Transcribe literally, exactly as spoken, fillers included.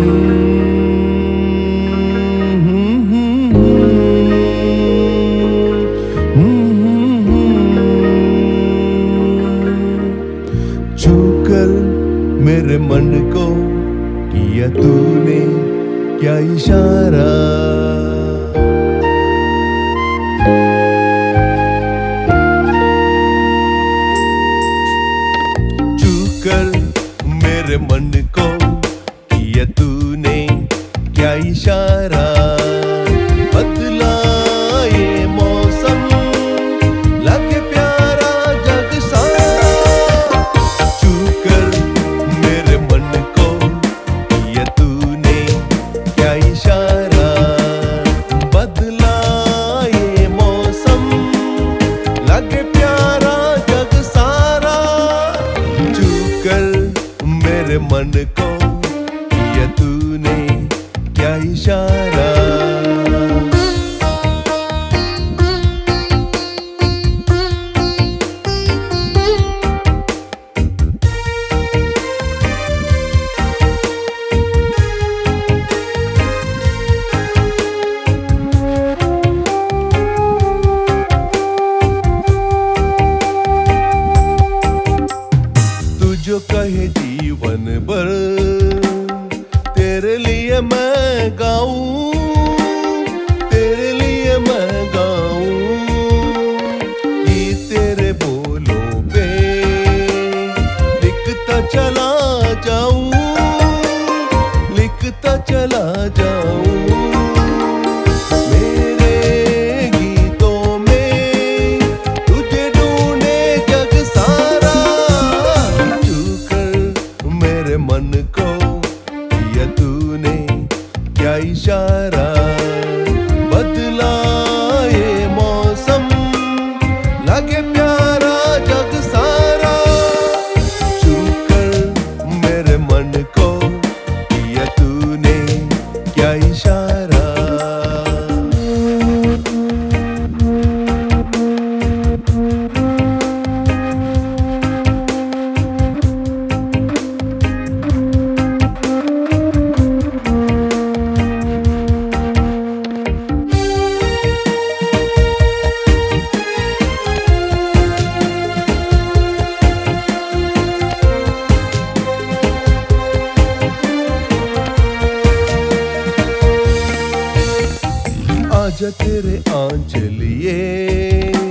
छूकर मेरे मन को किया तूने क्या इशारा, छूकर मेरे मन को किया तूने क्या इशारा। बदला ये मौसम लगे प्यारा जग सारा, छूकर मेरे मन को किया तूने क्या इशारा। बदला ये मौसम लगे प्यारा जग सारा, छूकर मेरे मन को किया तूने क्या इशारा। तू जो कहे जीवन भर तेरे लिए मैं गाऊं, तेरे लिए मैं गाऊं, गीत तेरे बोलों पे लिखता चला जाऊं, लिखता चला जाऊं। मेरे गीतों में तुझे ढूंढे जग सारा, छूकर मेरे मन को किया तूने क्या इशारा। बदला ये मौसम लगे प्यारा जग सारा, छूकर मेरे मन को किया तूने क्या इशारा। आजा तेरे आंचल ये